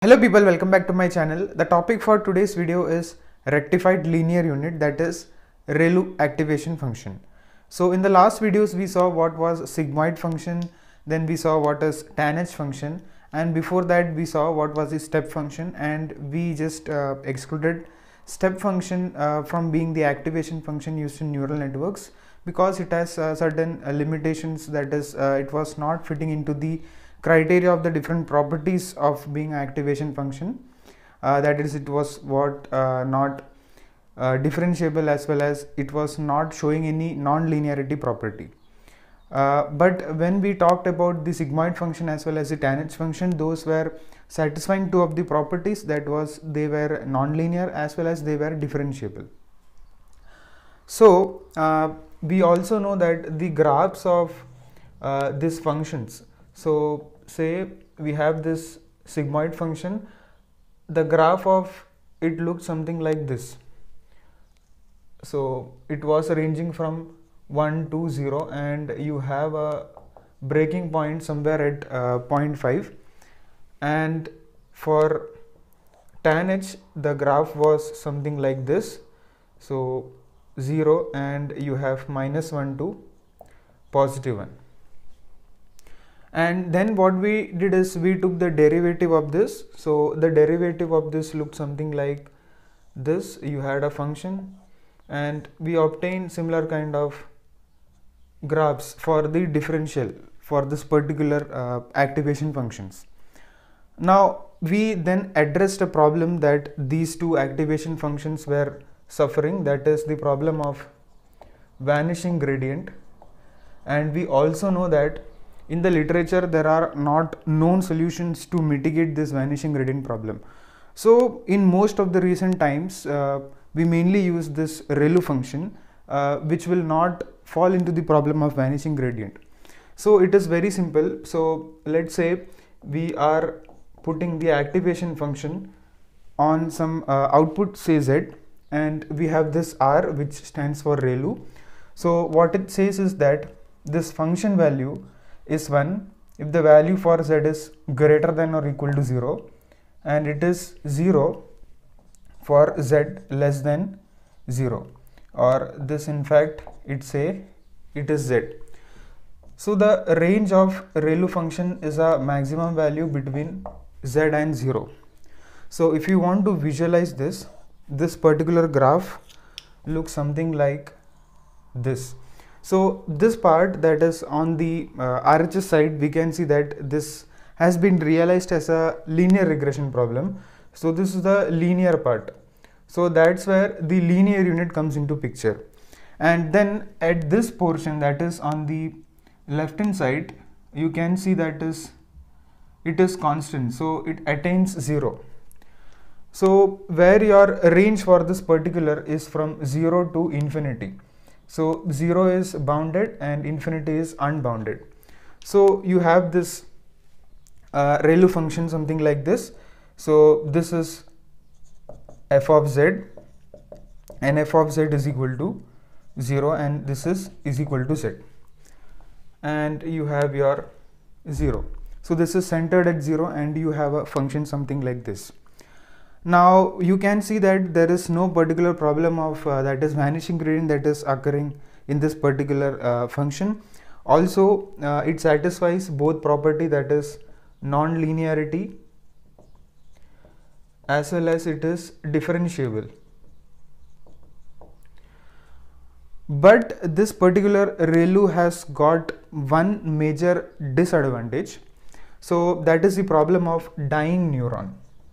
Hello people, welcome back to my channel. The topic for today's video is rectified linear unit, that is ReLU activation function. So in the last videos we saw what was sigmoid function, then we saw what is tanh function, and before that we saw what was the step function, and we just excluded step function from being the activation function used in neural networks because it has certain limitations, that is it was not fitting into the criteria of the different properties of being an activation function, that is it was not differentiable, as well as it was not showing any non-linearity property. But when we talked about the sigmoid function as well as the tanh function, those were satisfying two of the properties, that was they were non-linear as well as they were differentiable. So we also know that the graphs of these functions, so say we have this sigmoid function, the graph of it looked something like this. So it was ranging from 1 to 0, and you have a breaking point somewhere at 0.5, and for tanh the graph was something like this, so 0, and you have -1 to +1. And then what we did is we took the derivative of this. So the derivative of this looked something like this. You had a function and we obtained similar kind of graphs for the differential for this particular activation functions. Now we then addressed a problem that these two activation functions were suffering, that is the problem of vanishing gradient. And we also know that in the literature there are not known solutions to mitigate this vanishing gradient problem. So in most of the recent times we mainly use this ReLU function which will not fall into the problem of vanishing gradient. So it is very simple. So let's say we are putting the activation function on some output, say Z, and we have this R which stands for ReLU. So what it says is that this function value is 1 if the value for Z is greater than or equal to 0, and it is 0 for Z less than 0, or this in fact it is Z. So the range of ReLU function is a maximum value between Z and 0. So if you want to visualize this particular graph looks something like this. So this part, that is on the RHS side, we can see that this has been realized as a linear regression problem. So this is the linear part. So that's where the linear unit comes into picture. And then at this portion, that is on the left hand side, you can see that it is constant. So it attains 0. So where your range for this particular is from 0 to infinity. So 0 is bounded and infinity is unbounded. So you have this ReLU function something like this. So this is f of z, and f of z is equal to 0, and this is equal to z, and you have your 0. So this is centered at 0, and you have a function something like this. Now you can see that there is no particular problem of that is vanishing gradient that is occurring in this particular function. Also it satisfies both property, that is non-linearity, as well as it is differentiable. But this particular ReLU has got one major disadvantage. So that is the problem of dying neuron.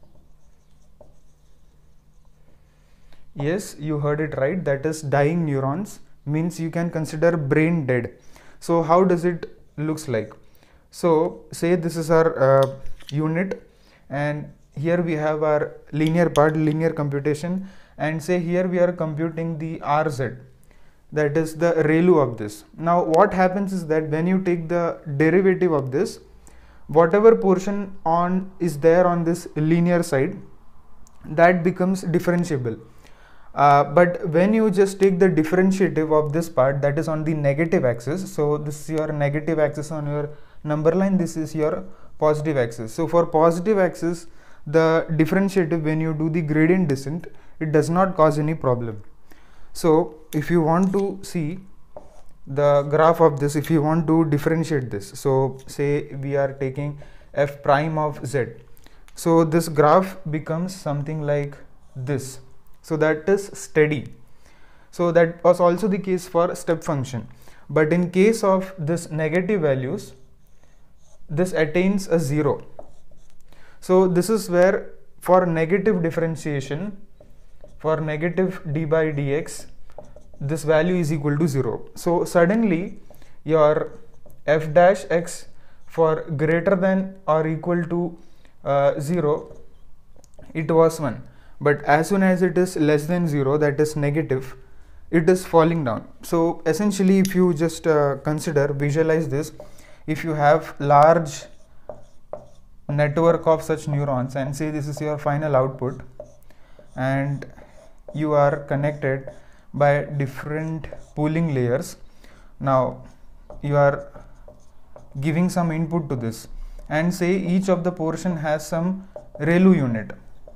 Yes, you heard it right, that is dying neurons, means you can consider brain dead. So how does it looks like? So say this is our unit, and here we have our linear part, linear computation, and say here we are computing the RZ, that is the ReLU of this. Now what happens is that when you take the derivative of this, whatever portion is there on this linear side, that becomes differentiable. But when you just take the differentiative of this part, that is on the negative axis, so this is your negative axis on your number line, this is your positive axis. So for positive axis, the differentiative, when you do the gradient descent, it does not cause any problem. So if you want to see the graph of this, if you want to differentiate this, so say we are taking f prime of z, so this graph becomes something like this. So that is steady. So that was also the case for step function, but in case of this negative values, this attains a 0. So this is where for negative differentiation, for negative d by dx, this value is equal to 0. So suddenly your f dash x for greater than or equal to 0, it was 1, but as soon as it is less than 0, that is negative, it is falling down. So essentially, if you just visualize this, if you have large network of such neurons and say this is your final output, and you are connected by different pooling layers. Now you are giving some input to this, and say each of the portion has some ReLU unit.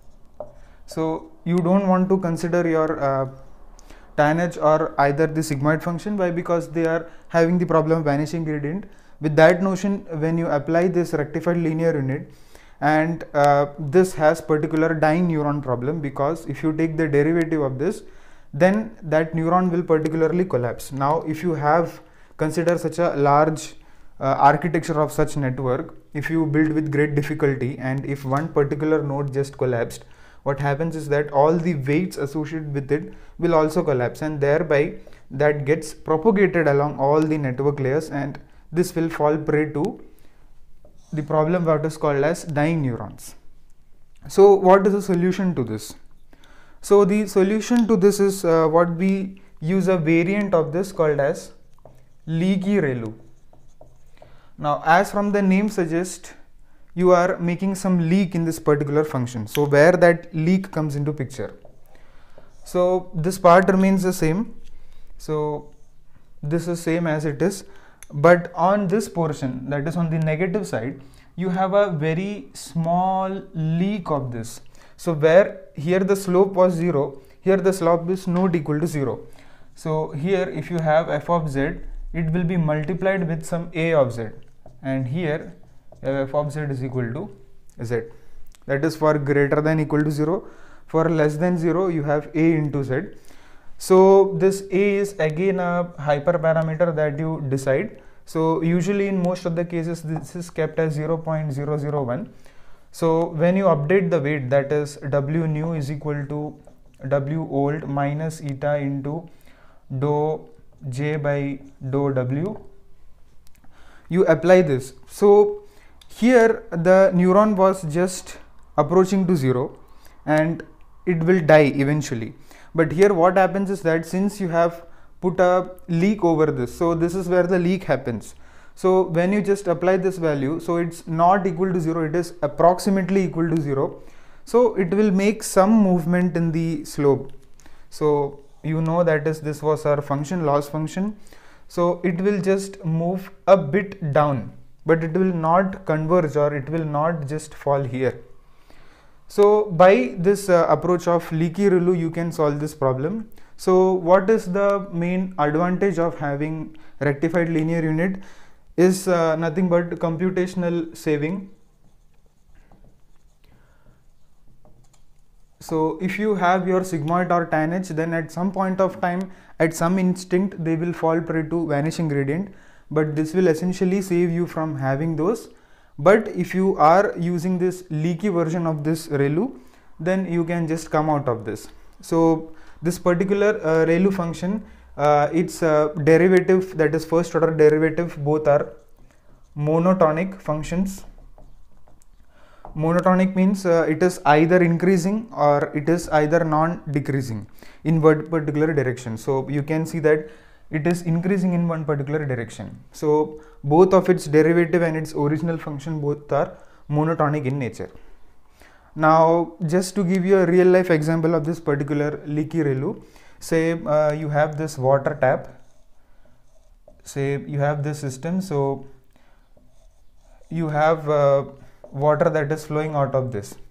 So you don't want to consider your tanh or either the sigmoid function. Why? Because they are having the problem of vanishing gradient. With that notion, when you apply this rectified linear unit, and this has particular dying neuron problem, because if you take the derivative of this, then that neuron will particularly collapse. Now if you have consider such a large architecture of such network, if you build with great difficulty, and if one particular node just collapsed, what happens is that all the weights associated with it will also collapse, and thereby that gets propagated along all the network layers, and this will fall prey to the problem what is called as dying neurons. So what is the solution to this? So the solution to this is what we use a variant of this called as leaky ReLU. Now as from the name suggests, you are making some leak in this particular function, so where that leak comes into picture. So this part remains the same, so this is same as it is, but on this portion, that is on the negative side, you have a very small leak of this. So where here the slope was 0, here the slope is not equal to 0. So here if you have f of z, it will be multiplied with some a of z, and here f of z is equal to z. That is for greater than equal to 0. For less than 0, you have a into z. So this a is again a hyperparameter that you decide. So usually in most of the cases this is kept as 0.001. So when you update the weight, that is w nu is equal to w old minus eta into dou j by dou w, you apply this. So here the neuron was just approaching to 0 and it will die eventually. But here what happens is that since you have put a leak over this, so this is where the leak happens. So when you just apply this value, so it's not equal to 0, it is approximately equal to 0. So it will make some movement in the slope. So you know that is this was our function, loss function. So it will just move a bit down, but it will not converge or it will not just fall here. So by this approach of leaky ReLU, you can solve this problem. So what is the main advantage of having rectified linear unit is nothing but computational saving. So if you have your sigmoid or tanh, then at some point of time, at some instinct, they will fall prey to vanishing gradient, but this will essentially save you from having those. But if you are using this leaky version of this ReLU, then you can just come out of this. So this particular ReLU function, its derivative, that is first order derivative, both are monotonic functions. Monotonic means it is either increasing or it is either non-decreasing in one particular direction. So you can see that it is increasing in one particular direction. So both of its derivative and its original function both are monotonic in nature. Now just to give you a real life example of this particular leaky ReLU, say you have this water tap, say you have this system, so you have water that is flowing out of this.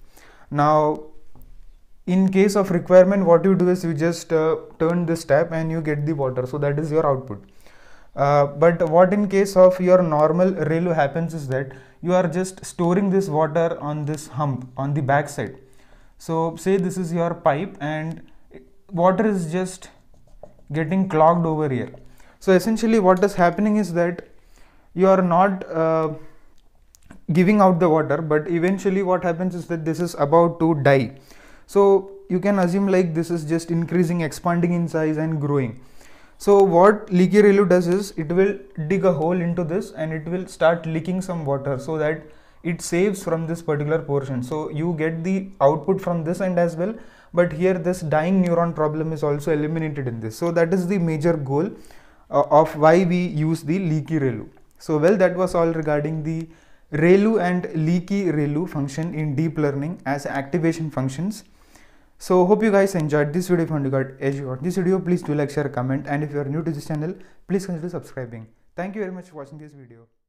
Now in case of requirement, what you do is you just turn this tap and you get the water, so that is your output. But what in case of your normal ReLU happens is that you are just storing this water on this hump on the back side. So say this is your pipe and water is just getting clogged over here. So essentially what is happening is that you are not giving out the water, but eventually what happens is that this is about to die. So you can assume like this is just increasing, expanding in size and growing. So what leaky ReLU does is it will dig a hole into this and it will start leaking some water so that it saves from this particular portion. So you get the output from this end as well, but here this dying neuron problem is also eliminated in this. So that is the major goal of why we use the leaky ReLU. So well, that was all regarding the ReLU and leaky ReLU function in deep learning as activation functions. So hope you guys enjoyed this video. If you got this video, please do like, share, comment, and if you are new to this channel, please consider subscribing. Thank you very much for watching this video.